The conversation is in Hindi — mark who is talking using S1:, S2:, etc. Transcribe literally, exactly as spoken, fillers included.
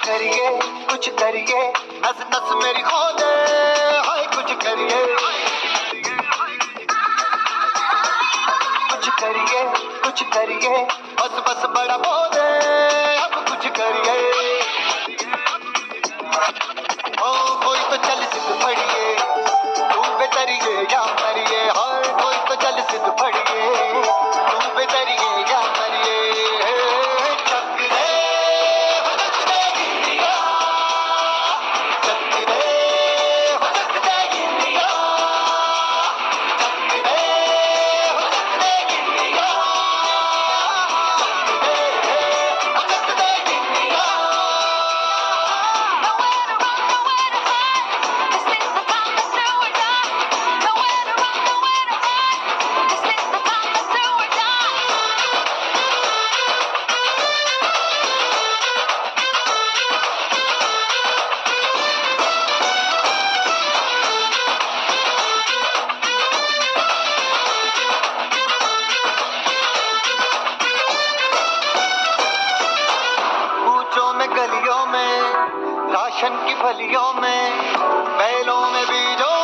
S1: करिए कुछ करिए, नस नस मेरी खोले, हाय कुछ करिए कुछ करिए कुछ करिए, बस बस बड़ा बोले, अब कुछ करिए। ओ कोई तो चल सिद्ध पड़िए, तू बेतरिए या मरिए, हाय कोई तो चल सिद्ध पड़िए, तू बेतरिए या मरिए। चक दे हो चक दे गिरिया, चक दे हो चक दे गिरिया, चक दे हो चक दे गिरिया, चक दे हो चक दे गिरिया। कूचों में गलियों में, राशन की फलियों में, बैलों में बीजों